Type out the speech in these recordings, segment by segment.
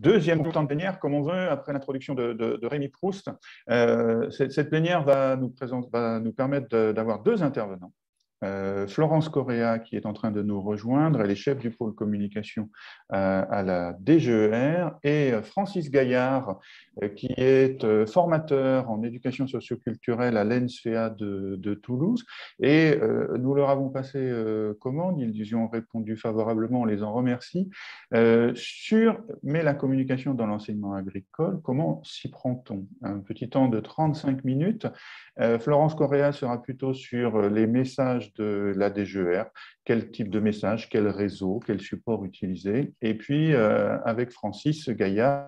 deuxième temps de plénière, comme on veut, après l'introduction de Rémi Proust. Cette plénière va nous permettre d'avoir deux intervenants. Florence Correa, qui est en train de nous rejoindre, elle est chef du pôle communication à la DGER, et Francis Gaillard, qui est formateur en éducation socioculturelle à l'ENSFEA de Toulouse. Et nous leur avons passé commande, ils y ont répondu favorablement, on les en remercie, mais la communication dans l'enseignement agricole, comment s'y prend-on? Un petit temps de 35 minutes. Florence Correa sera plutôt sur les messages de la DGER, quel type de message, quel réseau, quel support utiliser. Et puis, avec Francis Gaillard,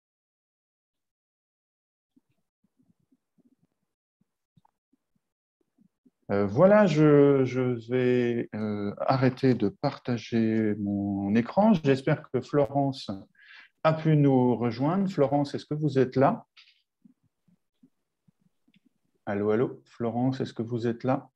voilà, je vais arrêter de partager mon écran. J'espère que Florence a pu nous rejoindre. Florence, est-ce que vous êtes là? Allô, allô, Florence, est-ce que vous êtes là?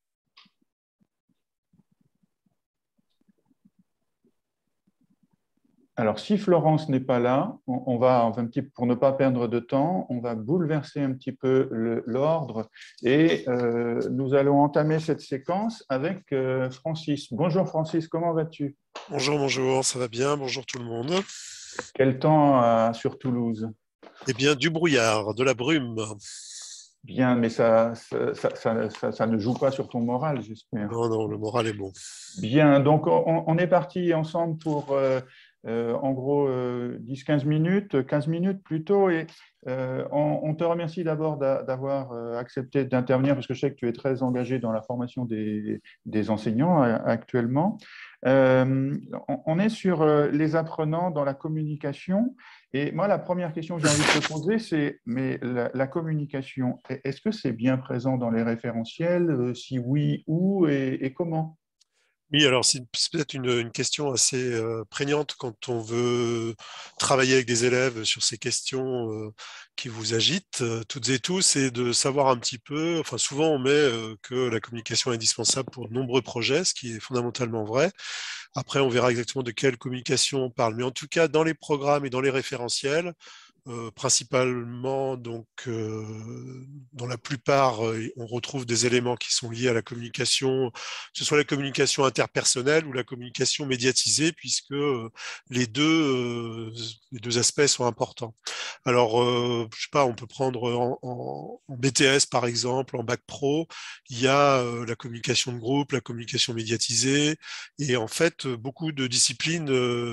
Alors, si Florence n'est pas là, pour ne pas perdre de temps, on va bouleverser un petit peu l'ordre et nous allons entamer cette séquence avec Francis. Bonjour Francis, comment vas-tu? Bonjour, bonjour, ça va bien? Bonjour tout le monde. Quel temps sur Toulouse? Eh bien, du brouillard, de la brume. Bien, mais ça ne joue pas sur ton moral, j'espère. Non, non, le moral est bon. Bien, donc on est parti ensemble pour en gros 10-15 minutes, 15 minutes plutôt, et on te remercie d'abord d'avoir accepté d'intervenir parce que je sais que tu es très engagé dans la formation des enseignants actuellement. On est sur les apprenants dans la communication, et moi la première question que j'ai envie de te poser c'est, mais la communication, est-ce que c'est bien présent dans les référentiels? Si oui, où et comment? Oui, alors c'est peut-être une question assez prégnante quand on veut travailler avec des élèves sur ces questions qui vous agitent toutes et tous, c'est de savoir un petit peu, enfin souvent on met que la communication est indispensable pour de nombreux projets, ce qui est fondamentalement vrai. Après, on verra exactement de quelle communication on parle, mais en tout cas, dans les programmes et dans les référentiels, principalement, donc, dans la plupart, on retrouve des éléments qui sont liés à la communication, que ce soit la communication interpersonnelle ou la communication médiatisée, puisque les deux aspects sont importants. Alors, je sais pas, on peut prendre en BTS, par exemple, en bac pro, il y a la communication de groupe, la communication médiatisée, et en fait, beaucoup de disciplines,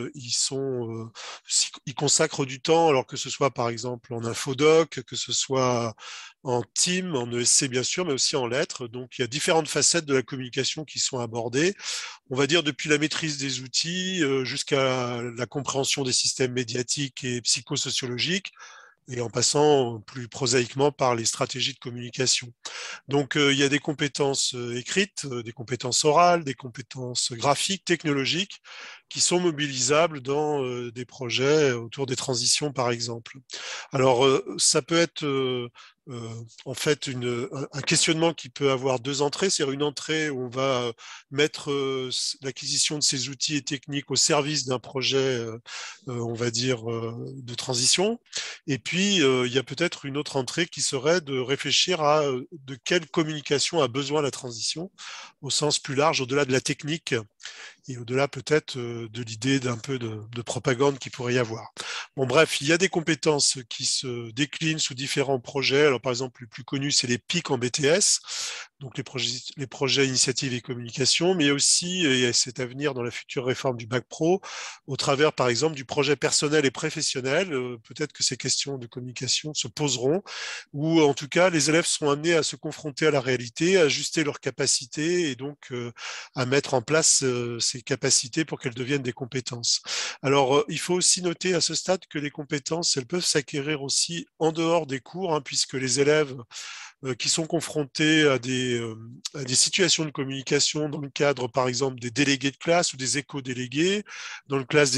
ils consacrent du temps, alors que ce soit par exemple en infodoc, que ce soit en team, en ESC bien sûr, mais aussi en lettres. Donc il y a différentes facettes de la communication qui sont abordées. On va dire depuis la maîtrise des outils jusqu'à la compréhension des systèmes médiatiques et psychosociologiques, et en passant plus prosaïquement par les stratégies de communication. Donc, il y a des compétences écrites, des compétences orales, des compétences graphiques, technologiques, qui sont mobilisables dans des projets autour des transitions, par exemple. Alors, ça peut être en fait un questionnement qui peut avoir deux entrées, c'est-à-dire une entrée où on va mettre l'acquisition de ces outils et techniques au service d'un projet, on va dire, de transition. Et puis, il y a peut-être une autre entrée qui serait de réfléchir à de quelle communication a besoin la transition, au sens plus large, au-delà de la technique et au-delà peut-être de l'idée d'un peu de propagande qu'il pourrait y avoir. Bon, bref, il y a des compétences qui se déclinent sous différents projets. Alors, par exemple, le plus connu, c'est les PIC en BTS, donc les projets initiatives et communication, mais aussi, et c'est à venir dans la future réforme du Bac Pro, au travers, par exemple, du projet personnel et professionnel. Peut-être que ces questions de communication se poseront, ou en tout cas, les élèves sont amenés à se confronter à la réalité, à ajuster leurs capacités et donc à mettre en place ces capacités pour qu'elles deviennent des compétences. Alors, il faut aussi noter à ce stade que les compétences, elles peuvent s'acquérir aussi en dehors des cours, hein, puisque les élèves qui sont confrontés à des situations de communication dans le cadre, par exemple, des délégués de classe ou des éco-délégués, dans le classe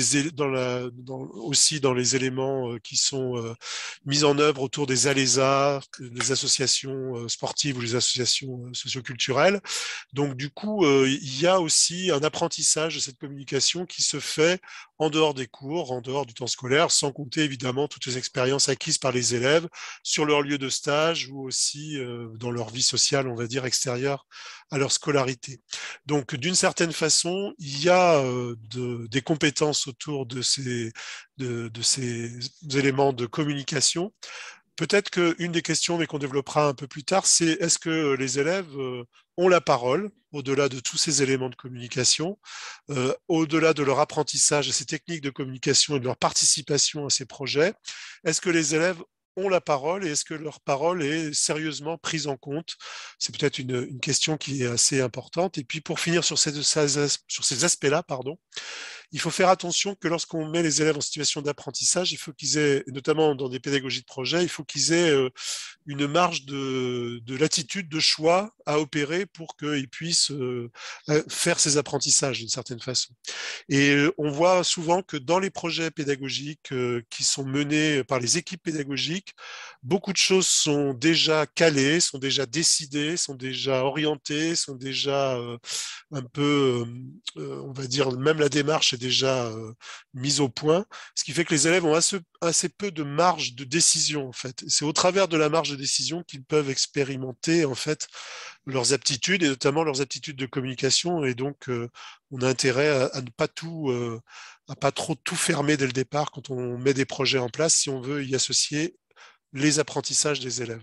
aussi dans les éléments qui sont mis en œuvre autour des ALESA, les associations sportives ou les associations socioculturelles. Donc, du coup, il y a aussi un apprentissage de cette communication qui se fait en dehors des cours, en dehors du temps scolaire, sans compter évidemment toutes les expériences acquises par les élèves sur leur lieu de stage ou aussi dans leur vie sociale, on va dire, extérieure à leur scolarité. Donc, d'une certaine façon, il y a des compétences autour de ces éléments de communication. Peut-être qu'une des questions, mais qu'on développera un peu plus tard, c'est est-ce que les élèves ont la parole au-delà de tous ces éléments de communication, au-delà de leur apprentissage et ces techniques de communication et de leur participation à ces projets, est-ce que les élèves ont la parole et est-ce que leur parole est sérieusement prise en compte? C'est peut-être une question qui est assez importante. Et puis pour finir sur ces aspects-là, pardon, il faut faire attention que lorsqu'on met les élèves en situation d'apprentissage, il faut qu'ils aient, notamment dans des pédagogies de projet, il faut qu'ils aient une marge de latitude, de choix à opérer pour qu'ils puissent faire ces apprentissages d'une certaine façon. Et on voit souvent que dans les projets pédagogiques qui sont menés par les équipes pédagogiques, beaucoup de choses sont déjà calées, sont déjà décidées, sont déjà orientées, sont déjà un peu, on va dire, même la démarche est déjà mise au point, ce qui fait que les élèves ont assez peu de marge de décision, en fait. C'est au travers de la marge de décision qu'ils peuvent expérimenter, en fait, leurs aptitudes, et notamment leurs aptitudes de communication, et donc on a intérêt à ne pas à pas trop tout fermer dès le départ quand on met des projets en place, si on veut y associer les apprentissages des élèves.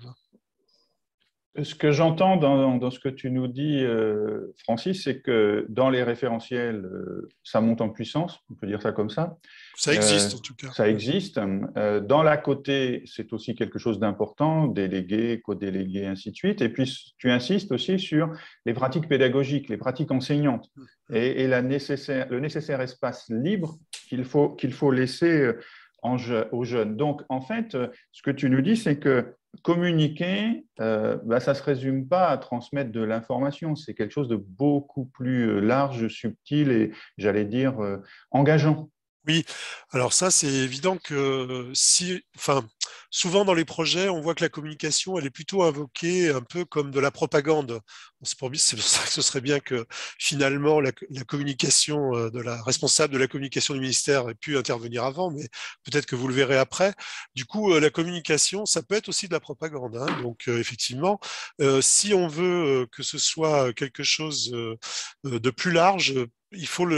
Ce que j'entends dans ce que tu nous dis, Francis, c'est que dans les référentiels, ça monte en puissance, on peut dire ça comme ça. Ça existe en tout cas. Ça existe. Dans la côté, c'est aussi quelque chose d'important, délégués, co-délégués, ainsi de suite. Et puis, tu insistes aussi sur les pratiques pédagogiques, les pratiques enseignantes et le nécessaire espace libre qu'il faut laisser aux jeunes. Donc, en fait, ce que tu nous dis, c'est que communiquer, ça ne se résume pas à transmettre de l'information, c'est quelque chose de beaucoup plus large, subtil et, j'allais dire, engageant. Oui, alors ça, c'est évident que souvent dans les projets, on voit que la communication, elle est plutôt invoquée un peu comme de la propagande. C'est pour ça que ce serait bien que finalement la communication de la responsable de la communication du ministère ait pu intervenir avant, mais peut-être que vous le verrez après. Du coup, la communication, ça peut être aussi de la propagande, hein. Donc effectivement, si on veut que ce soit quelque chose de plus large, il faut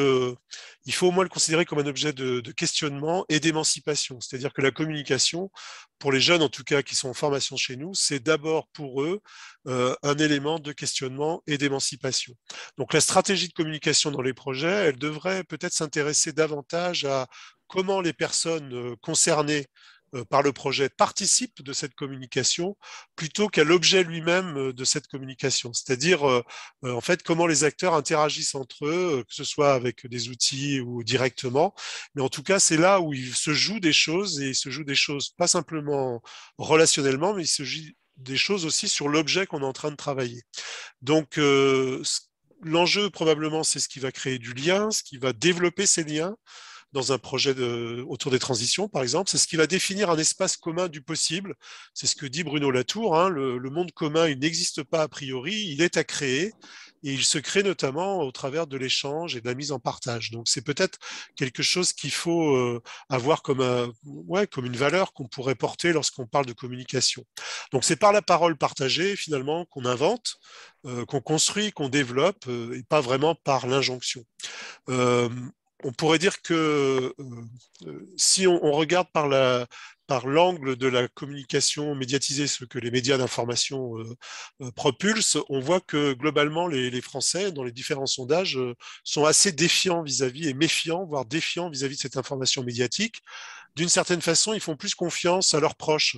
au moins le considérer comme un objet de questionnement et d'émancipation. C'est-à-dire que la communication, pour les jeunes en tout cas qui sont en formation chez nous, c'est d'abord pour eux un élément de questionnement et d'émancipation. Donc la stratégie de communication dans les projets, elle devrait peut-être s'intéresser davantage à comment les personnes concernées par le projet participent de cette communication plutôt qu'à l'objet lui-même de cette communication. C'est-à-dire, en fait, comment les acteurs interagissent entre eux, que ce soit avec des outils ou directement. Mais en tout cas, c'est là où il se joue des choses, et il se joue des choses pas simplement relationnellement, mais il se joue des choses aussi sur l'objet qu'on est en train de travailler. Donc, l'enjeu, probablement, c'est ce qui va créer du lien, ce qui va développer ces liens dans un projet autour des transitions, par exemple. C'est ce qui va définir un espace commun du possible. C'est ce que dit Bruno Latour, hein, le monde commun, il n'existe pas a priori, il est à créer, et il se crée notamment au travers de l'échange et de la mise en partage. Donc c'est peut-être quelque chose qu'il faut avoir comme une valeur qu'on pourrait porter lorsqu'on parle de communication. Donc c'est par la parole partagée, finalement, qu'on invente, qu'on construit, qu'on développe, et pas vraiment par l'injonction. On pourrait dire que si on regarde par l'angle de la communication médiatisée, ce que les médias d'information propulsent, on voit que globalement, les Français, dans les différents sondages, sont assez défiants vis-à-vis et méfiants, voire défiants vis-à-vis de cette information médiatique. D'une certaine façon, ils font plus confiance à leurs proches,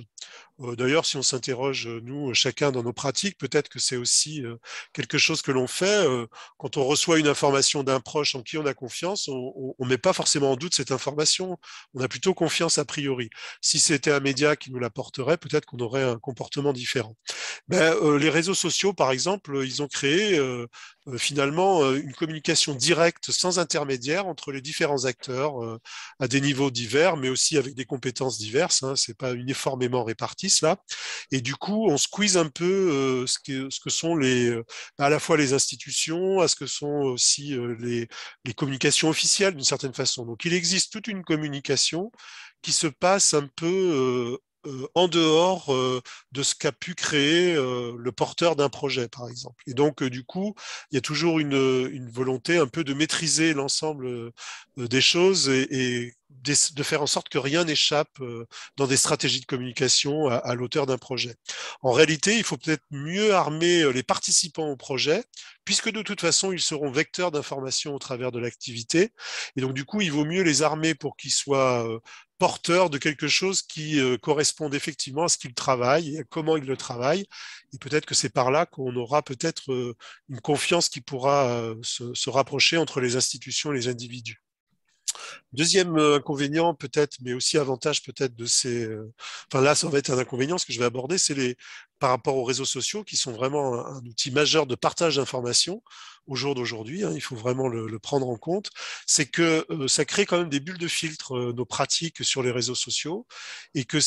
D'ailleurs, si on s'interroge, nous, chacun dans nos pratiques, peut-être que c'est aussi quelque chose que l'on fait. Quand on reçoit une information d'un proche en qui on a confiance, on ne met pas forcément en doute cette information. On a plutôt confiance a priori. Si c'était un média qui nous l'apporterait, peut-être qu'on aurait un comportement différent. Les réseaux sociaux, par exemple, ils ont créé finalement une communication directe sans intermédiaire entre les différents acteurs à des niveaux divers, mais aussi avec des compétences diverses. Hein, c'est pas uniformément réparti cela. Et du coup, on squeeze un peu ce que sont à la fois les institutions, à ce que sont aussi les communications officielles d'une certaine façon. Donc, il existe toute une communication qui se passe un peu en dehors de ce qu'a pu créer le porteur d'un projet, par exemple. Et donc, du coup, il y a toujours une volonté un peu de maîtriser l'ensemble des choses et de faire en sorte que rien n'échappe dans des stratégies de communication à l'auteur d'un projet. En réalité, il faut peut-être mieux armer les participants au projet, puisque de toute façon, ils seront vecteurs d'information au travers de l'activité. Et donc, du coup, il vaut mieux les armer pour qu'ils soient porteurs de quelque chose qui corresponde effectivement à ce qu'ils travaillent et à comment ils le travaillent. Et peut-être que c'est par là qu'on aura peut-être une confiance qui pourra se rapprocher entre les institutions et les individus. Deuxième inconvénient peut-être, mais aussi avantage peut-être de ces... Enfin là, ça va être un inconvénient, ce que je vais aborder, c'est par rapport aux réseaux sociaux, qui sont vraiment un outil majeur de partage d'informations au jour d'aujourd'hui, hein, il faut vraiment le prendre en compte, c'est que ça crée quand même des bulles de filtre, nos pratiques sur les réseaux sociaux, et que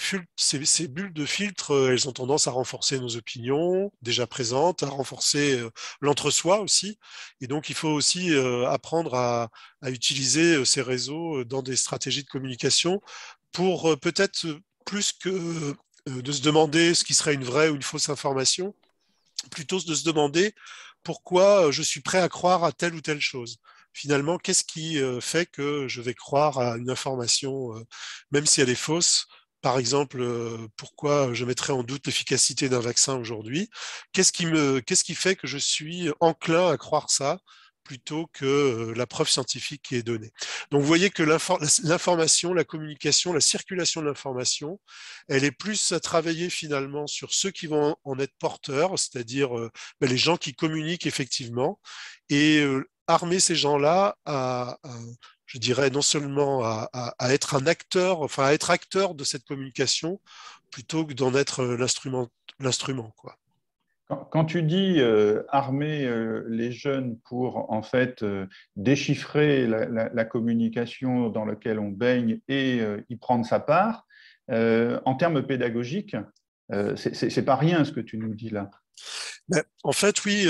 ces bulles de filtre, elles ont tendance à renforcer nos opinions déjà présentes, à renforcer l'entre-soi aussi, et donc il faut aussi apprendre à utiliser ces réseaux dans des stratégies de communication pour peut-être plus que de se demander ce qui serait une vraie ou une fausse information, plutôt de se demander pourquoi je suis prêt à croire à telle ou telle chose. Finalement, qu'est-ce qui fait que je vais croire à une information, même si elle est fausse? Par exemple, pourquoi je mettrais en doute l'efficacité d'un vaccin aujourd'hui? Qu'est-ce qui fait que je suis enclin à croire ça plutôt que la preuve scientifique qui est donnée? Donc, vous voyez que l'information, la communication, la circulation de l'information, elle est plus à travailler finalement sur ceux qui vont en être porteurs, c'est-à-dire les gens qui communiquent effectivement, et armer ces gens-là je dirais, non seulement à être un acteur, enfin à être acteur de cette communication, plutôt que d'en être l'instrument, quoi. Quand tu dis armer les jeunes pour en fait déchiffrer la communication dans laquelle on baigne et y prendre sa part, en termes pédagogiques, c'est pas rien ce que tu nous dis là. En fait, oui,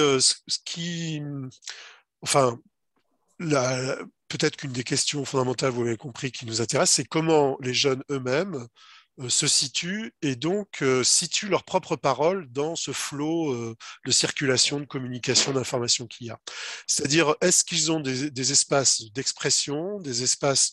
enfin, peut-être qu'une des questions fondamentales, vous l'avez compris, qui nous intéresse, c'est comment les jeunes eux-mêmes se situent et donc situent leurs propres paroles dans ce flot de circulation, de communication, d'information qu'il y a. C'est-à-dire, est-ce qu'ils ont des espaces d'expression, des espaces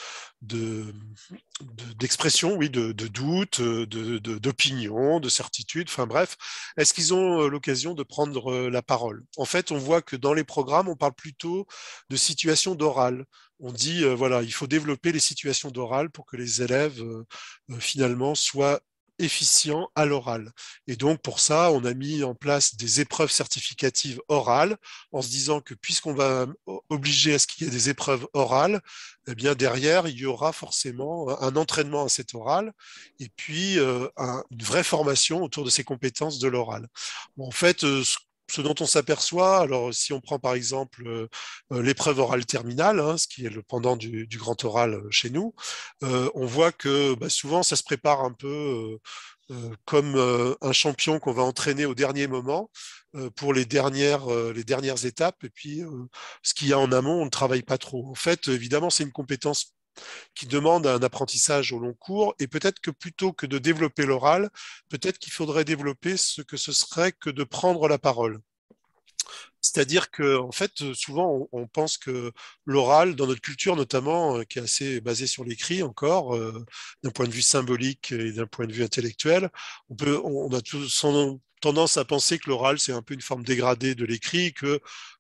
d'expression, oui, de doute, d'opinion, de certitude, enfin bref, est-ce qu'ils ont l'occasion de prendre la parole? En fait, on voit que dans les programmes, on parle plutôt de situations d'oral. On dit, voilà, il faut développer les situations d'oral pour que les élèves, finalement, soient efficients à l'oral. Et donc, pour ça, on a mis en place des épreuves certificatives orales, en se disant que puisqu'on va obliger à ce qu'il y ait des épreuves orales, eh bien, derrière, il y aura forcément un entraînement à cet oral, et puis une vraie formation autour de ces compétences de l'oral. Bon, en fait, ce dont on s'aperçoit, alors si on prend par exemple l'épreuve orale terminale, hein, ce qui est le pendant du grand oral chez nous, on voit que souvent ça se prépare un peu comme un champion qu'on va entraîner au dernier moment pour les dernières étapes. Et puis, ce qu'il y a en amont, on ne travaille pas trop. En fait, évidemment, c'est une compétence qui demande un apprentissage au long cours, et peut-être que plutôt que de développer l'oral, peut-être qu'il faudrait développer ce que ce serait que de prendre la parole. C'est-à-dire que, en fait, souvent, on pense que l'oral, dans notre culture notamment, qui est assez basée sur l'écrit encore, d'un point de vue symbolique et d'un point de vue intellectuel, on a tendance à penser que l'oral, c'est un peu une forme dégradée de l'écrit, que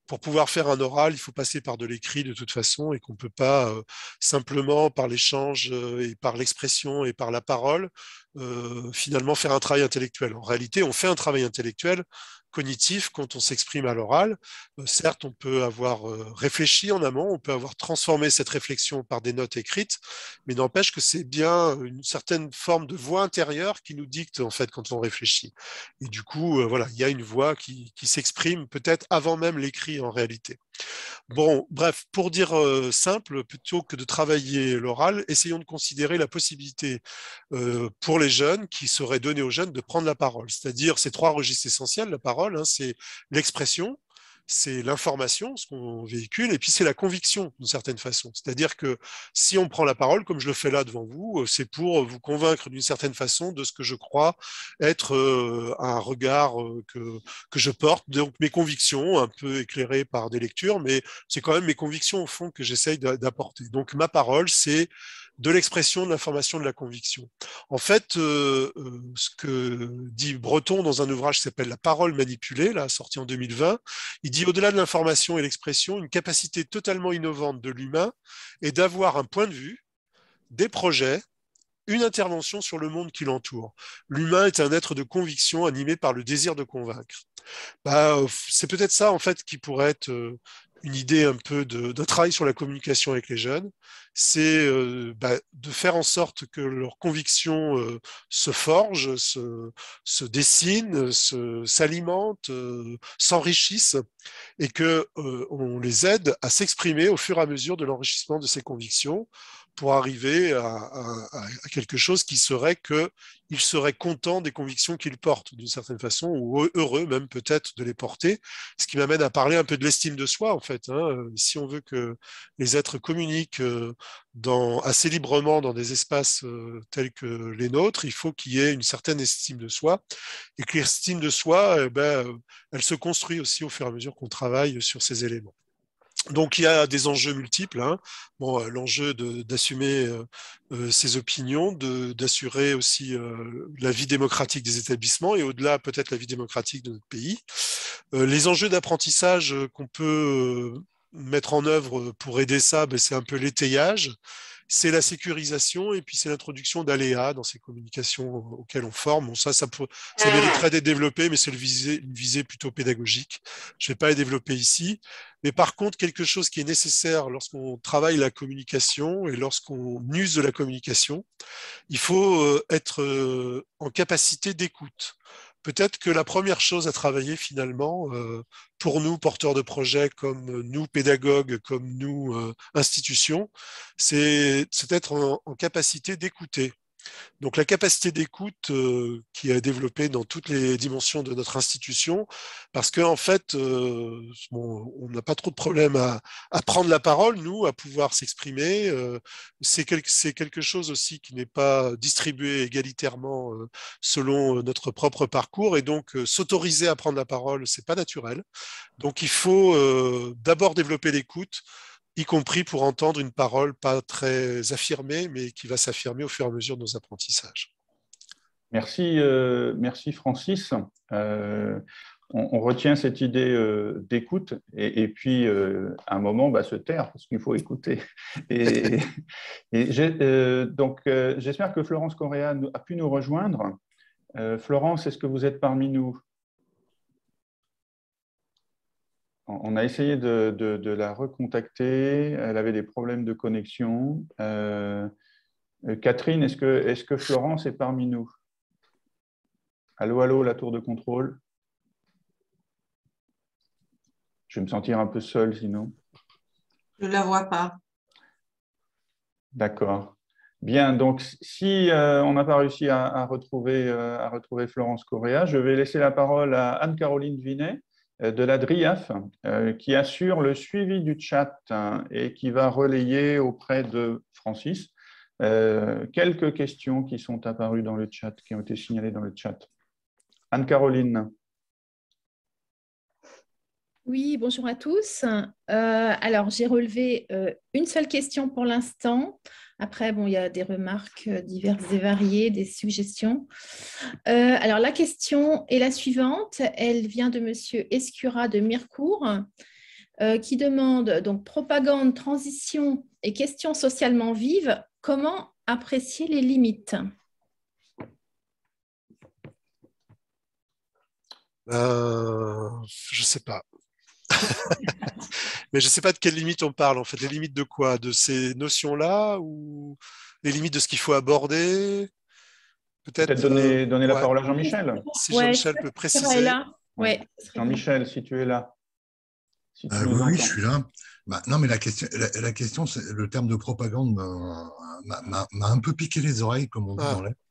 pour pouvoir faire un oral, il faut passer par de l'écrit de toute façon et qu'on ne peut pas simplement par l'échange et par l'expression et par la parole finalement faire un travail intellectuel. En réalité, on fait un travail intellectuel cognitif quand on s'exprime à l'oral. Certes, on peut avoir réfléchi en amont, on peut avoir transformé cette réflexion par des notes écrites, mais n'empêche que c'est bien une certaine forme de voix intérieure qui nous dicte en fait quand on réfléchit. Et du coup, voilà, il y a une voix qui s'exprime peut-être avant même l'écrit en réalité. Bon, bref, pour dire simple, plutôt que de travailler l'oral, essayons de considérer la possibilité pour les jeunes qui serait donnée aux jeunes de prendre la parole. C'est-à-dire ces trois registres essentiels, la parole, hein, c'est l'expression, c'est l'information, ce qu'on véhicule, et puis c'est la conviction d'une certaine façon. C'est-à-dire que si on prend la parole, comme je le fais là devant vous, c'est pour vous convaincre d'une certaine façon de ce que je crois être un regard que je porte, donc mes convictions, un peu éclairées par des lectures, mais c'est quand même mes convictions au fond que j'essaye d'apporter. Donc ma parole, c'est de l'expression, de l'information, de la conviction. En fait, ce que dit Breton dans un ouvrage qui s'appelle La parole manipulée, là, sorti en 2020, il dit au-delà de l'information et l'expression, une capacité totalement innovante de l'humain est d'avoir un point de vue, des projets, une intervention sur le monde qui l'entoure. L'humain est un être de conviction animé par le désir de convaincre. C'est peut-être ça, en fait, qui pourrait être une idée un peu d'un travail sur la communication avec les jeunes, c'est de faire en sorte que leurs convictions se forgent, se dessinent, s'alimentent, s'enrichissent, et qu'on les aide à s'exprimer au fur et à mesure de l'enrichissement de ces convictions pour arriver à quelque chose qui serait qu'ils seraient contents des convictions qu'ils portent d'une certaine façon, ou heureux même peut-être de les porter, ce qui m'amène à parler un peu de l'estime de soi en fait. Hein. Si on veut que les êtres communiquent assez librement dans des espaces tels que les nôtres, il faut qu'il y ait une certaine estime de soi, et que l'estime de soi, elle se construit aussi au fur et à mesure qu'on travaille sur ces éléments. Donc il y a des enjeux multiples. Hein. Bon, l'enjeu d'assumer ses opinions, d'assurer aussi la vie démocratique des établissements et au-delà peut-être la vie démocratique de notre pays. Les enjeux d'apprentissage qu'on peut mettre en œuvre pour aider ça, c'est un peu l'étayage, c'est la sécurisation et puis c'est l'introduction d'aléas dans ces communications auxquelles on forme. Bon, ça mériterait d'être développé, mais c'est une visée plutôt pédagogique. Je ne vais pas les développer ici. Mais par contre, quelque chose qui est nécessaire lorsqu'on travaille la communication et lorsqu'on use de la communication, il faut être en capacité d'écoute. Peut-être que la première chose à travailler finalement, pour nous, porteurs de projets, comme nous, pédagogues, comme nous, institutions, c'est être en capacité d'écouter. Donc la capacité d'écoute qui est développée dans toutes les dimensions de notre institution, parce qu'en fait, on n'a pas trop de problème à prendre la parole, nous, à pouvoir s'exprimer. C'est quelque chose aussi qui n'est pas distribué égalitairement selon notre propre parcours, et donc s'autoriser à prendre la parole, c'est pas naturel. Donc il faut d'abord développer l'écoute, y compris pour entendre une parole pas très affirmée, mais qui va s'affirmer au fur et à mesure de nos apprentissages. Merci, merci Francis. On retient cette idée d'écoute et puis à un moment se taire parce qu'il faut écouter. Donc j'espère que Florence Correa a pu nous rejoindre. Florence, est-ce que vous êtes parmi nous? On a essayé de la recontacter. Elle avait des problèmes de connexion. Catherine, est-ce que Florence est parmi nous? Allô, allô, la tour de contrôle. Je vais me sentir un peu seul sinon. Je ne la vois pas. D'accord. Bien, donc si on n'a pas réussi à retrouver Florence Correa, je vais laisser la parole à Anne-Caroline Vinet de la DRIAF, qui assure le suivi du chat et qui va relayer auprès de Francis quelques questions qui sont apparues dans le chat, qui ont été signalées dans le chat. Anne-Caroline. Oui, bonjour à tous. Alors, j'ai relevé une seule question pour l'instant. Après, bon, il y a des remarques diverses et variées, des suggestions. Alors, la question est la suivante. Elle vient de Monsieur Escura de Mirecourt. qui demande donc propagande, transition et questions socialement vives. Comment apprécier les limites? Je ne sais pas. Mais je ne sais pas de quelles limites on parle, en fait. Les limites de quoi? De ces notions-là ou les limites de ce qu'il faut aborder? Peut-être Peut-être, donner la ouais. parole à Jean-Michel. Si Ouais, Jean-Michel peut Sarah est préciser. là. Ouais, ça serait bien. Jean-Michel, si tu es là, si tu nous Oui, entends. je suis là. Non, mais la question, c'est le terme de propagande m'a un peu piqué les oreilles, comme on dit dans l'air.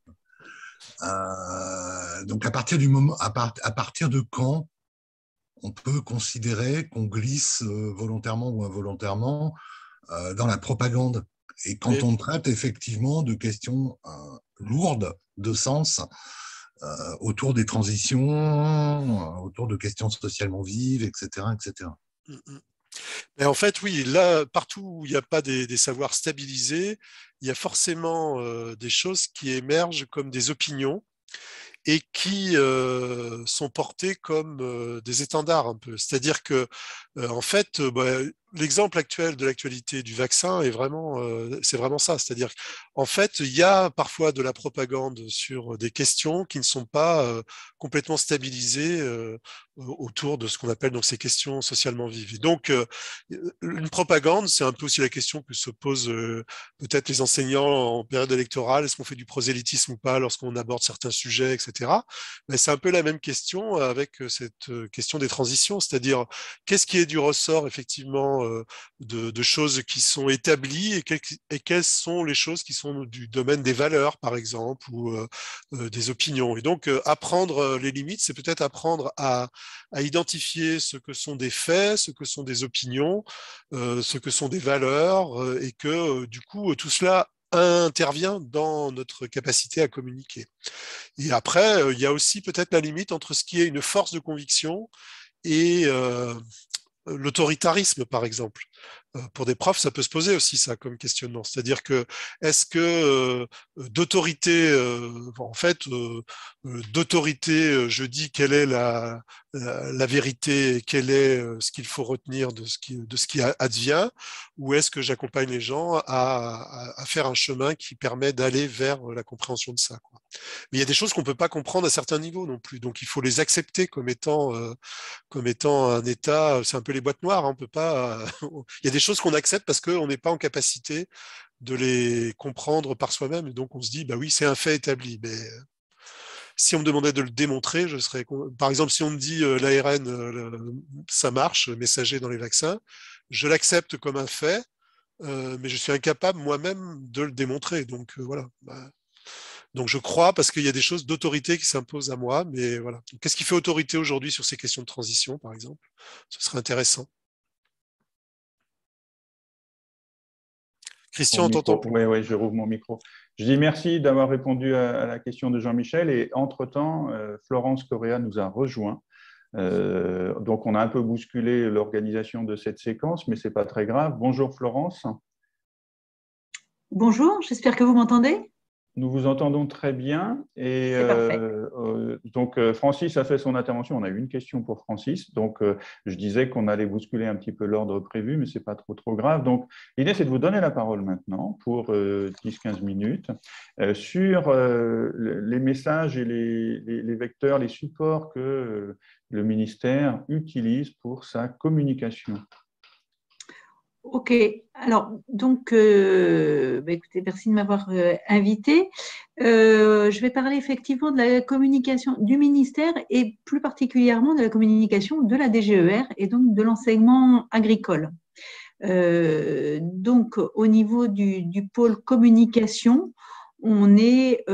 Donc, à partir de quand on peut considérer qu'on glisse volontairement ou involontairement dans la propagande? Et quand on traite effectivement de questions lourdes de sens autour des transitions, autour de questions socialement vives, etc., etc. Mais en fait, oui, là, partout où il n'y a pas des savoirs stabilisés, il y a forcément des choses qui émergent comme des opinions et qui sont portées comme des étendards un peu. C'est-à-dire que, en fait, l'exemple actuel de l'actualité du vaccin est vraiment, c'est vraiment ça. C'est-à-dire qu'en fait, il y a parfois de la propagande sur des questions qui ne sont pas complètement stabilisées autour de ce qu'on appelle donc ces questions socialement vives. Et donc, une propagande, c'est un peu aussi la question que se posent peut-être les enseignants en période électorale. Est-ce qu'on fait du prosélytisme ou pas lorsqu'on aborde certains sujets, etc. Mais c'est un peu la même question avec cette question des transitions, c'est-à-dire qu'est-ce qui est du ressort effectivement de choses qui sont établies et quelles sont les choses qui sont du domaine des valeurs, par exemple, ou des opinions. Et donc, apprendre les limites, c'est peut-être apprendre à identifier ce que sont des faits, ce que sont des opinions, ce que sont des valeurs, et que du coup, tout cela intervient dans notre capacité à communiquer. Et après, il y a aussi peut-être la limite entre ce qui est une force de conviction et l'autoritarisme, par exemple. Pour des profs, ça peut se poser aussi, ça, comme questionnement. C'est-à-dire que, est-ce que d'autorité, en fait, d'autorité, je dis quelle est la vérité et quel est ce qu'il faut retenir de ce qui advient, ou est-ce que j'accompagne les gens à faire un chemin qui permet d'aller vers la compréhension de ça, quoi. Mais il y a des choses qu'on ne peut pas comprendre à certains niveaux non plus, donc il faut les accepter comme étant un état, c'est un peu les boîtes noires, hein, on peut pas. Il y a des choses qu'on accepte parce qu'on n'est pas en capacité de les comprendre par soi-même, et donc on se dit, bah oui, c'est un fait établi. Mais si on me demandait de le démontrer, je serais. Par exemple, si on me dit l'ARN, ça marche, messager dans les vaccins, je l'accepte comme un fait, mais je suis incapable moi-même de le démontrer. Donc voilà. Donc je crois parce qu'il y a des choses d'autorité qui s'imposent à moi, mais voilà. Qu'est-ce qui fait autorité aujourd'hui sur ces questions de transition, par exemple? Ce serait intéressant. Christian, on t'entend plus. Oui, je rouvre mon micro. Je dis merci d'avoir répondu à la question de Jean-Michel. Et entre-temps, Florence Correa nous a rejoint. Donc, on a un peu bousculé l'organisation de cette séquence, mais ce n'est pas très grave. Bonjour Florence. Bonjour, j'espère que vous m'entendez. Nous vous entendons très bien. Et donc, Francis a fait son intervention. On a eu une question pour Francis. Donc, je disais qu'on allait bousculer un petit peu l'ordre prévu, mais ce n'est pas trop grave. Donc, l'idée, c'est de vous donner la parole maintenant pour 10-15 minutes sur les messages et les vecteurs, les supports que le ministère utilise pour sa communication. Ok, alors donc, écoutez, merci de m'avoir invité. Je vais parler effectivement de la communication du ministère et plus particulièrement de la communication de la DGER et donc de l'enseignement agricole. Donc, au niveau du pôle communication, on est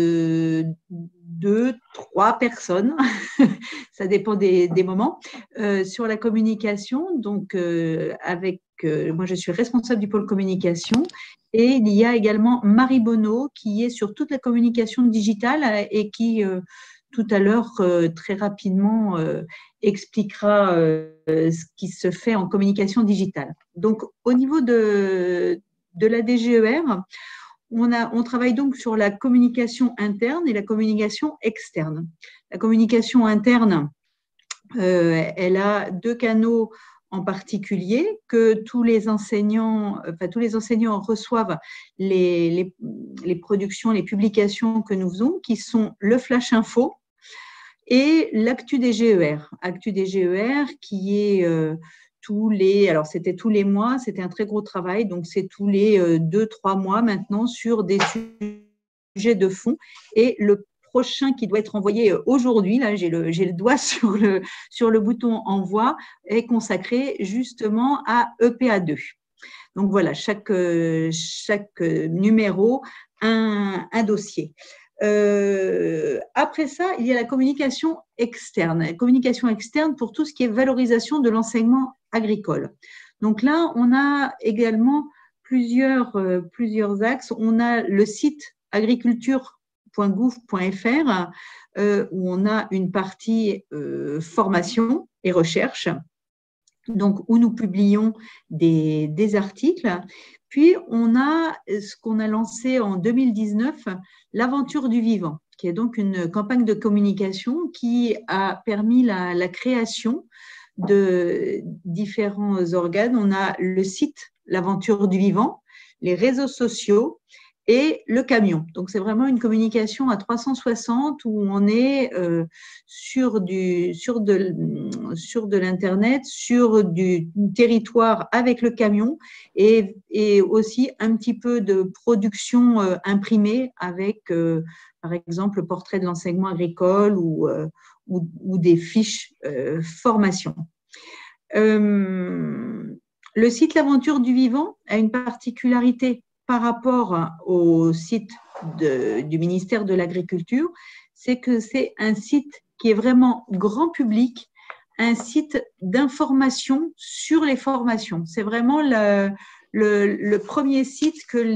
2-3 personnes, ça dépend des moments, sur la communication. Donc, moi, je suis responsable du pôle communication et il y a également Marie Bonneau qui est sur toute la communication digitale et qui, tout à l'heure, très rapidement, expliquera ce qui se fait en communication digitale. Donc, au niveau de la DGER, on travaille donc sur la communication interne et la communication externe. La communication interne, elle a deux canaux en particulier, que tous les enseignants reçoivent les productions, les publications que nous faisons, qui sont le Flash Info et l'Actu des GER. Actu des GER qui est alors c'était tous les mois, c'était un très gros travail, donc c'est tous les 2-3 mois maintenant sur des sujets de fond. Et le prochain qui doit être envoyé aujourd'hui, là j'ai le doigt sur le bouton envoi, est consacré justement à EPA2. Donc voilà, chaque numéro un dossier. Après ça, il y a la communication externe. La communication externe pour tout ce qui est valorisation de l'enseignement agricole. Donc là, on a également plusieurs axes. On a le site agriculture.gouv.fr où on a une partie formation et recherche, donc où nous publions des articles. Puis, on a ce qu'on a lancé en 2019, l'Aventure du Vivant, qui est donc une campagne de communication qui a permis la création de différents organes. On a le site l'Aventure du Vivant, les réseaux sociaux et le camion. Donc, c'est vraiment une communication à 360 où on est sur de l'Internet, sur du territoire avec le camion et aussi un petit peu de production imprimée avec, par exemple, le portrait de l'enseignement agricole ou des fiches formation. Le site L'Aventure du Vivant a une particularité par rapport au site du ministère de l'Agriculture, c'est que c'est un site qui est vraiment grand public, un site d'information sur les formations. C'est vraiment le premier site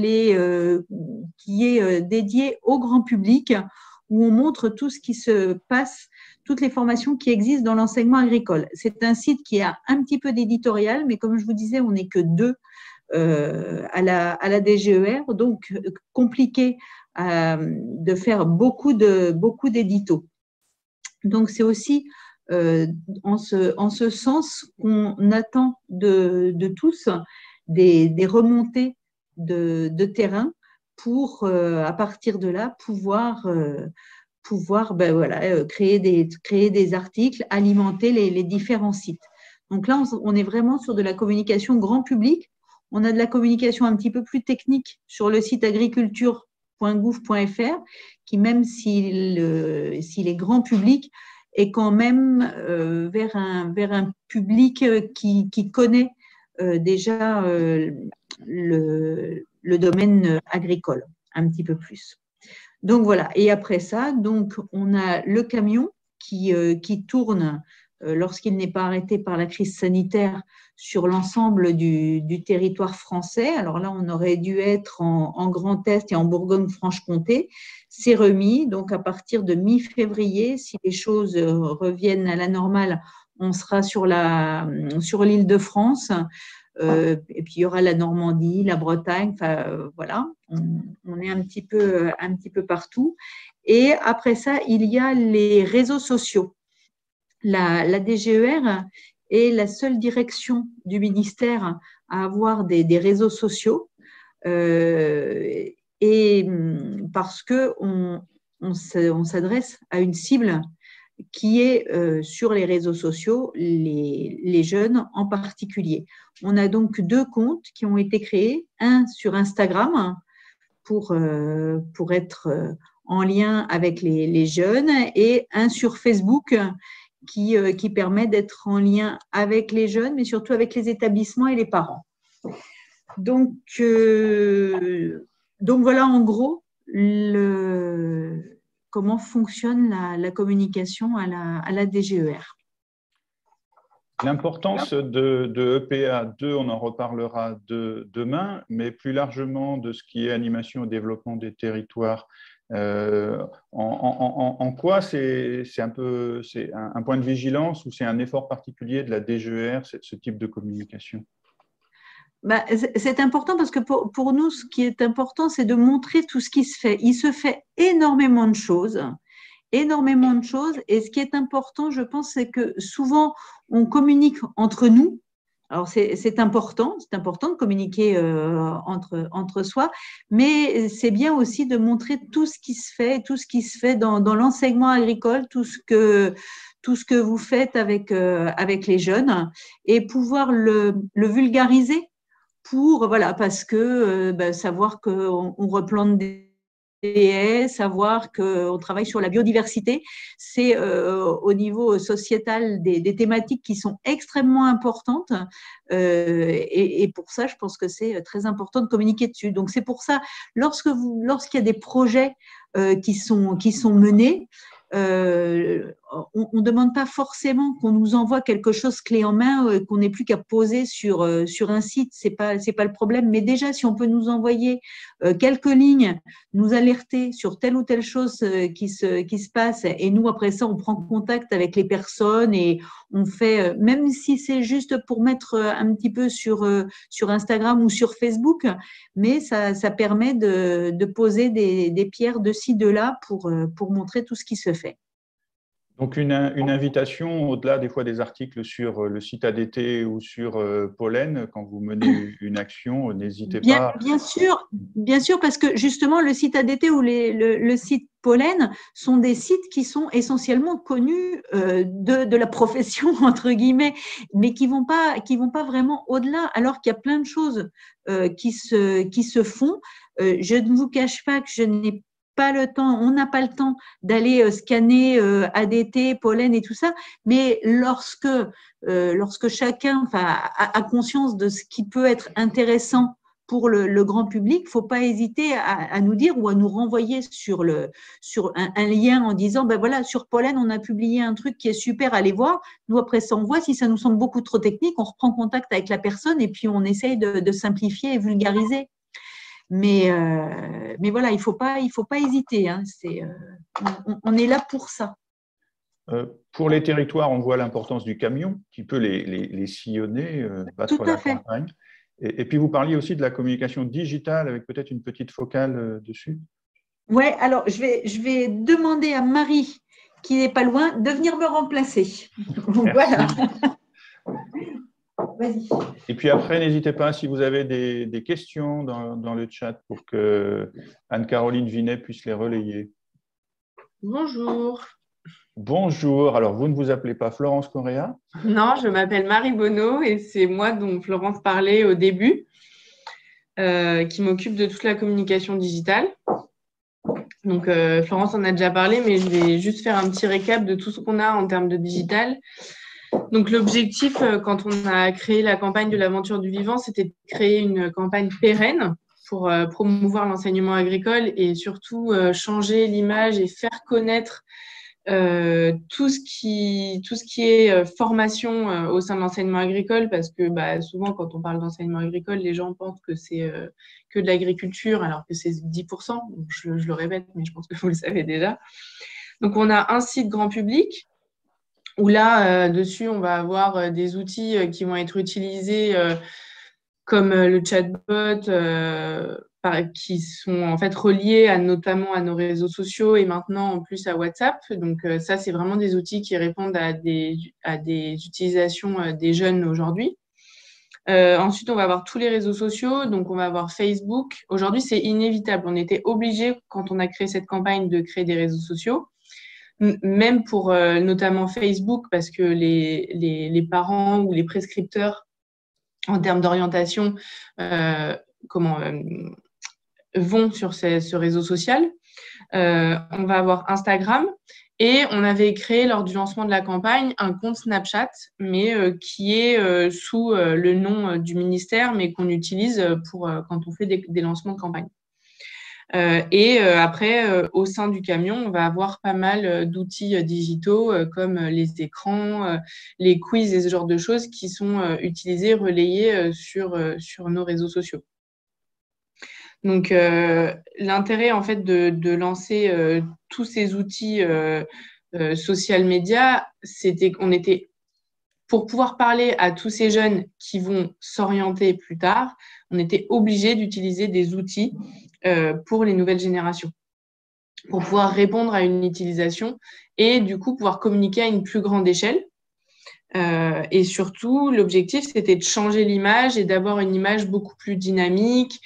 qui est dédié au grand public, où on montre tout ce qui se passe, toutes les formations qui existent dans l'enseignement agricole. C'est un site qui a un petit peu d'éditorial, mais comme je vous disais, on n'est que 2 à la DGER, donc compliqué de faire beaucoup d'éditos. Donc, c'est aussi en ce sens qu'on attend de tous des remontées de terrain pour, à partir de là, pouvoir créer des articles, alimenter les différents sites. Donc là, on est vraiment sur de la communication grand public. On a de la communication un petit peu plus technique sur le site agriculture.gouv.fr qui, même s'il est grand public, est quand même vers un public qui connaît déjà le domaine agricole un petit peu plus. Donc voilà, et après ça, donc, on a le camion qui tourne lorsqu'il n'est pas arrêté par la crise sanitaire sur l'ensemble du territoire français. Alors là, on aurait dû être en Grand Est et en Bourgogne-Franche-Comté. C'est remis, donc à partir de mi-février, si les choses reviennent à la normale, on sera sur l'Île-de-France. Et puis il y aura la Normandie, la Bretagne, enfin voilà, on est un petit peu partout. Et après ça, il y a les réseaux sociaux. La DGER est la seule direction du ministère à avoir des réseaux sociaux et parce qu'on s'adresse à une cible qui est sur les réseaux sociaux, les jeunes en particulier. On a donc 2 comptes qui ont été créés, un sur Instagram pour être en lien avec les jeunes et un sur Facebook qui permet d'être en lien avec les jeunes, mais surtout avec les établissements et les parents. Donc voilà en gros comment fonctionne la communication à la DGER. L'importance de EPA2, on en reparlera demain, mais plus largement de ce qui est animation et développement des territoires. En quoi c'est un point de vigilance ou c'est un effort particulier de la DGER, ce type de communication? C'est important parce que pour nous, ce qui est important, c'est de montrer tout ce qui se fait. Il se fait énormément de choses. Et ce qui est important, je pense, c'est que souvent, on communique entre nous, Alors, c'est important de communiquer entre soi, mais c'est bien aussi de montrer tout ce qui se fait dans l'enseignement agricole, tout ce que vous faites avec les jeunes et pouvoir le vulgariser parce que savoir qu'on replante des haies, savoir qu'on travaille sur la biodiversité, c'est au niveau sociétal des thématiques qui sont extrêmement importantes et pour ça, je pense que c'est très important de communiquer dessus. Donc, c'est pour ça, lorsqu'il y a des projets qui sont menés, on ne demande pas forcément qu'on nous envoie quelque chose clé en main qu'on n'ait plus qu'à poser sur un site, c'est pas le problème, mais déjà si on peut nous envoyer quelques lignes, nous alerter sur telle ou telle chose qui se passe et nous après ça on prend contact avec les personnes et on fait, même si c'est juste pour mettre un petit peu sur Instagram ou sur Facebook, mais ça permet de poser des pierres de ci, de là pour montrer tout ce qui se fait. Donc, une invitation, au-delà des fois des articles sur le site ADT ou sur Pollen, quand vous menez une action, n'hésitez pas. Bien sûr, parce que justement, le site ADT ou le site Pollen sont des sites qui sont essentiellement connus de la profession, entre guillemets, mais qui vont pas vraiment au-delà, alors qu'il y a plein de choses qui se font. Je ne vous cache pas que je n'ai pas le temps, on n'a pas le temps d'aller scanner ADT, pollen et tout ça, mais lorsque chacun a conscience de ce qui peut être intéressant pour le grand public, il ne faut pas hésiter à nous dire ou à nous renvoyer sur un lien en disant, ben voilà, sur Pollen, on a publié un truc qui est super, allez voir. Nous, après ça, on voit. Si ça nous semble beaucoup trop technique, on reprend contact avec la personne et puis on essaye de simplifier et vulgariser. Mais voilà, il faut pas hésiter. Hein. On est là pour ça. Pour les territoires, on voit l'importance du camion qui peut les sillonner, battre la campagne. Et puis, vous parliez aussi de la communication digitale avec peut-être une petite focale dessus. Oui, alors je vais demander à Marie, qui n'est pas loin, de venir me remplacer. Voilà. Vas-y. Et puis après, n'hésitez pas si vous avez des questions dans le chat pour que Anne-Caroline Vinet puisse les relayer. Bonjour. Bonjour. Alors, vous ne vous appelez pas Florence Correa? Non, je m'appelle Marie Bonneau et c'est moi dont Florence parlait au début, qui m'occupe de toute la communication digitale. Donc, Florence en a déjà parlé, mais je vais juste faire un petit récap de tout ce qu'on a en termes de digital. Donc, l'objectif, quand on a créé la campagne de l'aventure du vivant, c'était de créer une campagne pérenne pour promouvoir l'enseignement agricole et surtout changer l'image et faire connaître tout ce qui est formation au sein de l'enseignement agricole, parce que souvent, quand on parle d'enseignement agricole, les gens pensent que c'est que de l'agriculture, alors que c'est 10%. Donc, je le répète, mais je pense que vous le savez déjà. Donc, on a un site grand public où là, dessus, on va avoir des outils qui vont être utilisés comme le chatbot, qui sont en fait reliés notamment à nos réseaux sociaux et maintenant en plus à WhatsApp. Donc ça, c'est vraiment des outils qui répondent à des utilisations des jeunes aujourd'hui. Ensuite, on va avoir tous les réseaux sociaux. Donc, on va avoir Facebook. Aujourd'hui, c'est inévitable. On était obligé, quand on a créé cette campagne, de créer des réseaux sociaux. Même pour notamment Facebook, parce que les parents ou les prescripteurs, en termes d'orientation, vont sur ce réseau social. On va avoir Instagram et on avait créé lors du lancement de la campagne un compte Snapchat, mais qui est sous le nom du ministère, mais qu'on utilise pour quand on fait des lancements de campagne. Après, au sein du camion, on va avoir pas mal d'outils digitaux comme les écrans, les quiz et ce genre de choses qui sont utilisés, relayés sur nos réseaux sociaux. Donc, l'intérêt en fait de lancer tous ces outils social media, c'était qu'on était pour pouvoir parler à tous ces jeunes qui vont s'orienter plus tard, on était obligé d'utiliser des outils pour les nouvelles générations, pour pouvoir répondre à une utilisation et du coup pouvoir communiquer à une plus grande échelle. Et surtout, l'objectif, c'était de changer l'image et d'avoir une image beaucoup plus dynamique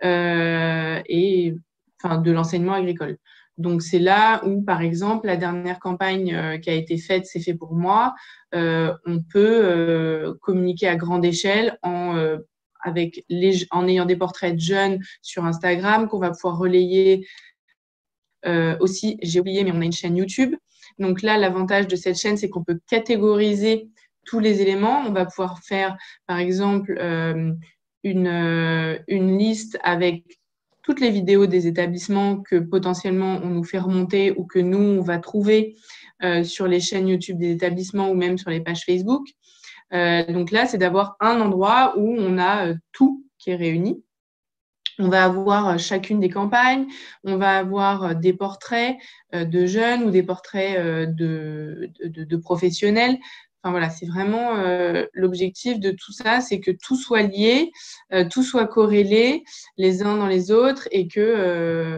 et de l'enseignement agricole. Donc, c'est là où, par exemple, la dernière campagne qui a été faite, C'est fait pour moi, on peut communiquer à grande échelle en ayant des portraits de jeunes sur Instagram qu'on va pouvoir relayer. Aussi, j'ai oublié, mais on a une chaîne YouTube. Donc là, l'avantage de cette chaîne, c'est qu'on peut catégoriser tous les éléments. On va pouvoir faire, par exemple, une liste avec toutes les vidéos des établissements que potentiellement on nous fait remonter ou que nous, on va trouver sur les chaînes YouTube des établissements ou même sur les pages Facebook. Donc là, c'est d'avoir un endroit où on a tout qui est réuni. On va avoir chacune des campagnes, on va avoir des portraits de jeunes ou des portraits de professionnels. Enfin voilà, c'est vraiment l'objectif de tout ça, c'est que tout soit lié, tout soit corrélé les uns dans les autres et que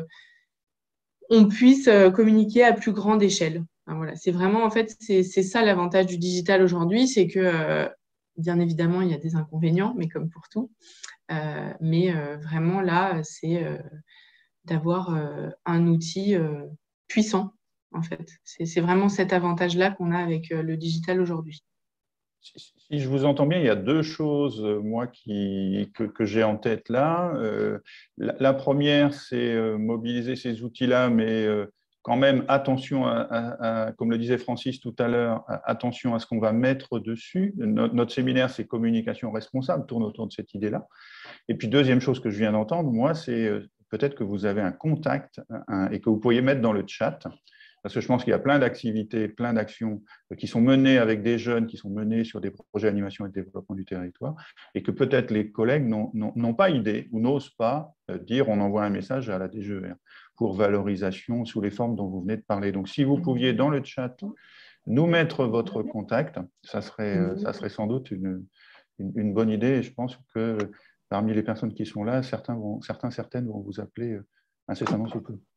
on puisse communiquer à plus grande échelle. Enfin, voilà, c'est vraiment, en fait, c'est ça l'avantage du digital aujourd'hui, c'est que bien évidemment, il y a des inconvénients, mais comme pour tout. Mais vraiment, là, c'est d'avoir un outil puissant, en fait. C'est vraiment cet avantage-là qu'on a avec le digital aujourd'hui. Si je vous entends bien, il y a deux choses, moi, que j'ai en tête là. La première, c'est mobiliser ces outils-là, mais quand même, attention, comme le disait Francis tout à l'heure, attention à ce qu'on va mettre dessus. Notre séminaire, c'est communication responsable, tourne autour de cette idée-là. Et puis, deuxième chose que je viens d'entendre, moi, c'est peut-être que vous avez un contact et que vous pourriez mettre dans le chat. Parce que je pense qu'il y a plein d'activités, plein d'actions qui sont menées avec des jeunes, qui sont menées sur des projets d'animation et de développement du territoire, et que peut-être les collègues n'ont pas idée ou n'osent pas dire on envoie un message à la DGER pour valorisation sous les formes dont vous venez de parler. Donc, si vous pouviez dans le chat nous mettre votre contact, ça serait sans doute une bonne idée. Et je pense que parmi les personnes qui sont là, certaines vont vous appeler incessamment sous peu.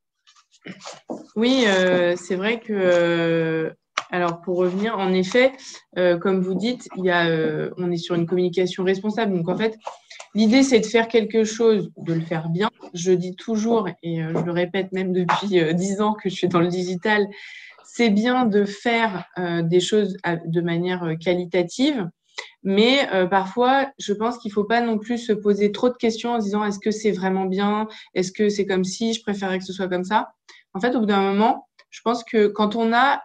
Oui, c'est vrai que, alors pour revenir, en effet, comme vous dites, on est sur une communication responsable. Donc en fait, l'idée, c'est de faire quelque chose, de le faire bien. Je dis toujours, et je le répète même depuis 10 ans que je suis dans le digital, c'est bien de faire des choses de manière qualitative. Mais parfois, je pense qu'il ne faut pas non plus se poser trop de questions en se disant est-ce que c'est vraiment bien? Est-ce que c'est comme si je préférais que ce soit comme ça? En fait, au bout d'un moment, je pense que quand on a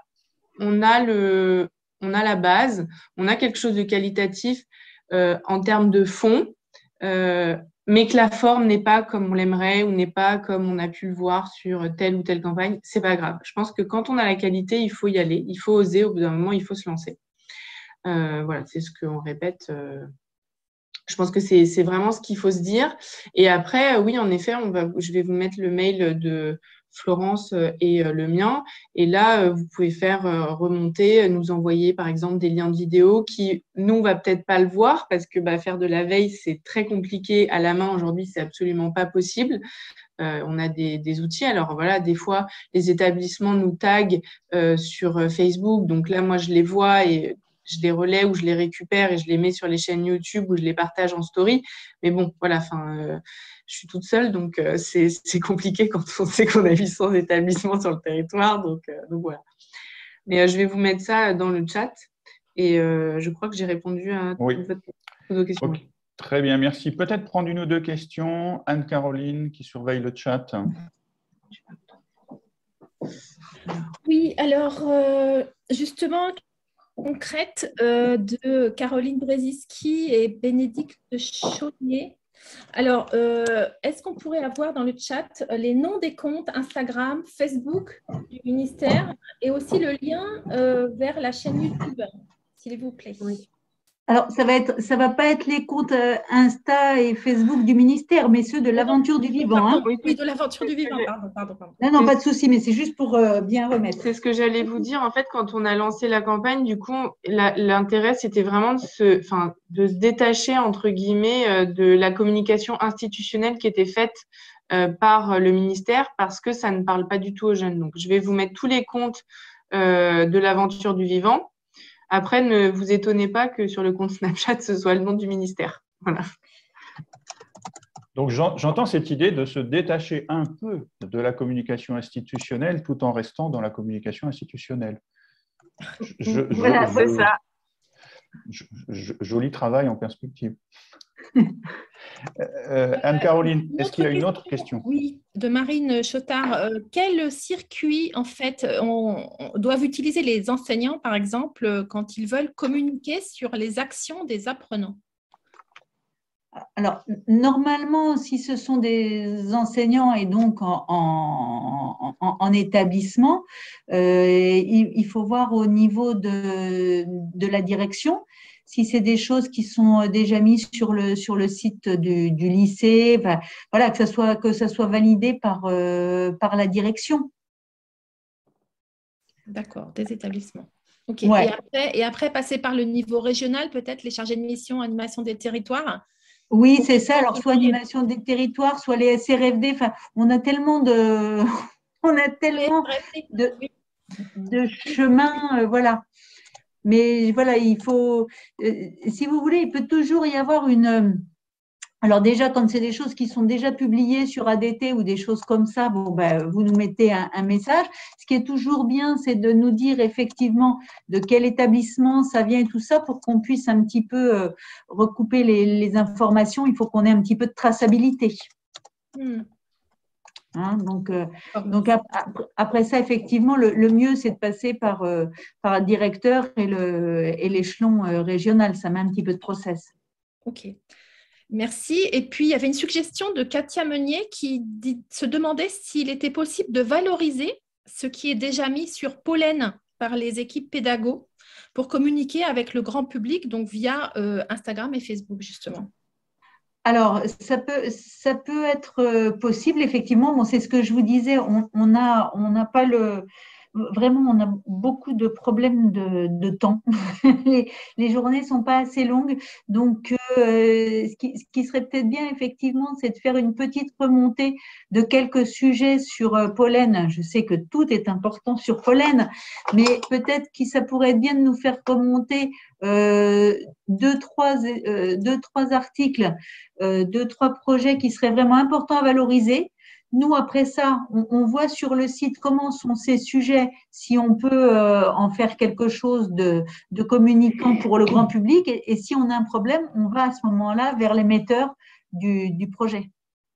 la base, on a quelque chose de qualitatif en termes de fond, mais que la forme n'est pas comme on l'aimerait ou n'est pas comme on a pu le voir sur telle ou telle campagne, c'est pas grave. Je pense que quand on a la qualité, il faut y aller, il faut oser, au bout d'un moment, il faut se lancer. Voilà, c'est ce qu'on répète. Je pense que c'est vraiment ce qu'il faut se dire. Et après, oui, en effet, je vais vous mettre le mail de Florence et le mien. Et là, vous pouvez faire remonter, nous envoyer par exemple des liens de vidéo qui, nous, on va peut-être pas le voir parce que faire de la veille, c'est très compliqué à la main aujourd'hui, c'est absolument pas possible. On a des outils. Alors voilà, des fois, les établissements nous taguent sur Facebook. Donc là, moi, je les vois et je les relais ou je les récupère et je les mets sur les chaînes YouTube ou je les partage en story. Mais bon, voilà, je suis toute seule, donc c'est compliqué quand on sait qu'on a 800 établissements sur le territoire. Donc voilà. Mais je vais vous mettre ça dans le chat et je crois que j'ai répondu à toutes vos questions. Okay. Très bien, merci. Peut-être prendre une ou deux questions. Anne-Caroline qui surveille le chat. Oui, alors justement, concrète de Caroline Brzezinski et Bénédicte Chaunier. Alors, est-ce qu'on pourrait avoir dans le chat les noms des comptes Instagram, Facebook du ministère et aussi le lien vers la chaîne YouTube, s'il vous plaît? Oui. Alors, ça va pas être les comptes Insta et Facebook du ministère, mais ceux de l'Aventure du Vivant. Hein. Oui, de l'Aventure du Vivant, pardon. Non, pas de souci, mais c'est juste pour bien remettre. C'est ce que j'allais vous dire. En fait, quand on a lancé la campagne, du coup, l'intérêt, c'était vraiment de se détacher, entre guillemets, de la communication institutionnelle qui était faite par le ministère parce que ça ne parle pas du tout aux jeunes. Donc, je vais vous mettre tous les comptes de l'Aventure du Vivant. Après, ne vous étonnez pas que sur le compte Snapchat, ce soit le nom du ministère. Voilà. Donc, j'entends cette idée de se détacher un peu de la communication institutionnelle tout en restant dans la communication institutionnelle. Voilà, c'est ça. Joli travail en perspective. Anne-Caroline, est-ce qu'il y a une autre question? Oui, de Marine Chotard. Quel circuit, en fait, doivent utiliser les enseignants, par exemple, quand ils veulent communiquer sur les actions des apprenants? Alors, normalement, si ce sont des enseignants et donc en établissement, il faut voir au niveau de la direction si c'est des choses qui sont déjà mises sur le site du lycée, enfin, voilà, que ça soit validé par la direction. D'accord, des établissements. Ok. Ouais. Et après, passer par le niveau régional, peut-être les chargés de mission, animation des territoires. Oui, c'est ça. Alors, soit animation des territoires, soit les SRFD. Enfin, on a tellement de chemins, voilà. Mais voilà, il faut, si vous voulez, il peut toujours y avoir alors déjà, quand c'est des choses qui sont déjà publiées sur ADT ou des choses comme ça, bon, ben, vous nous mettez un message. Ce qui est toujours bien, c'est de nous dire effectivement de quel établissement ça vient et tout ça pour qu'on puisse un petit peu recouper les informations. Il faut qu'on ait un petit peu de traçabilité. Hein, donc après ça, effectivement, le mieux, c'est de passer par le directeur et l'échelon régional. Ça met un petit peu de process. Ok. Merci. Et puis, il y avait une suggestion de Katia Meunier qui se demandait s'il était possible de valoriser ce qui est déjà mis sur Pollen par les équipes pédagogues pour communiquer avec le grand public, donc via Instagram et Facebook, justement. Alors, ça peut être possible, effectivement. Bon, c'est ce que je vous disais, on n'a pas vraiment, on a beaucoup de problèmes de temps. Les journées ne sont pas assez longues. Donc, ce qui serait peut-être bien, effectivement, c'est de faire une petite remontée de quelques sujets sur Pollen. Je sais que tout est important sur Pollen, mais peut-être que ça pourrait être bien de nous faire remonter deux, trois articles, deux, trois projets qui seraient vraiment importants à valoriser. Nous, après ça, on voit sur le site comment sont ces sujets, si on peut en faire quelque chose de communicant pour le grand public. Et si on a un problème, on va à ce moment-là vers l'émetteur du projet.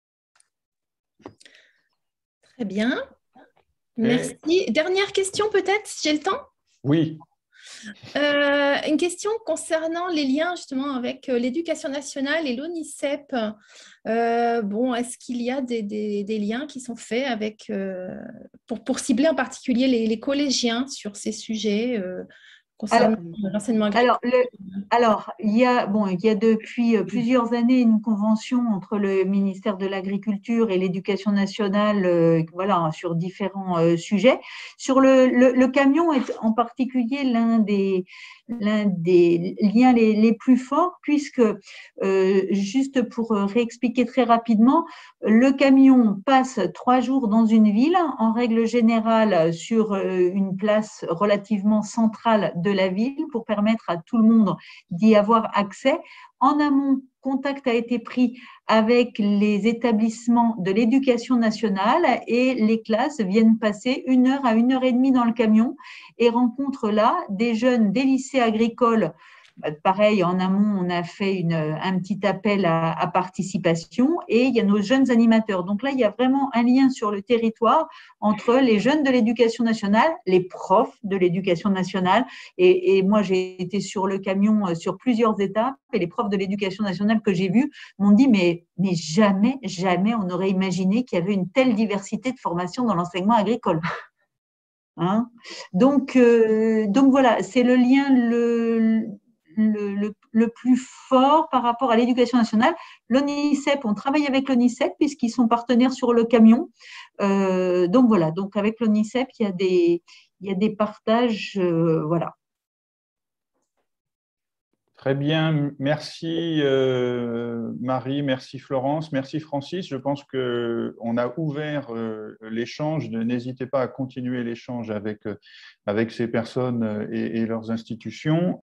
Très bien. Merci. Dernière question peut-être, si j'ai le temps? Oui. Une question concernant les liens justement avec l'éducation nationale et l'ONICEP. Bon, est-ce qu'il y a des liens qui sont faits avec, pour cibler en particulier les collégiens sur ces sujets concernant l'enseignement agricole? Alors, il y a depuis plusieurs années une convention entre le ministère de l'Agriculture et l'Éducation nationale, voilà, sur différents sujets. Sur le camion est en particulier l'un des liens les plus forts, puisque, juste pour réexpliquer très rapidement, le camion passe 3 jours dans une ville, en règle générale sur une place relativement centrale de la ville, pour permettre à tout le monde d'y avoir accès. En amont, contact a été pris avec les établissements de l'éducation nationale et les classes viennent passer 1 heure à 1 heure et demie dans le camion et rencontrent là des jeunes des lycées agricoles. Pareil, en amont, on a fait un petit appel à participation et il y a nos jeunes animateurs. Donc là, il y a vraiment un lien sur le territoire entre les jeunes de l'éducation nationale, les profs de l'éducation nationale. Et moi, j'ai été sur le camion sur plusieurs étapes et les profs de l'éducation nationale que j'ai vus m'ont dit mais jamais on n'aurait imaginé qu'il y avait une telle diversité de formation dans l'enseignement agricole. Hein? Donc voilà, c'est le lien le plus fort par rapport à l'éducation nationale. L'ONICEP, on travaille avec l'ONICEP puisqu'ils sont partenaires sur le camion. Donc voilà, donc avec l'ONICEP, il y a des partages, voilà. Très bien, merci Marie, merci Florence, merci Francis. Je pense qu'on a ouvert l'échange. N'hésitez pas à continuer l'échange avec ces personnes et leurs institutions.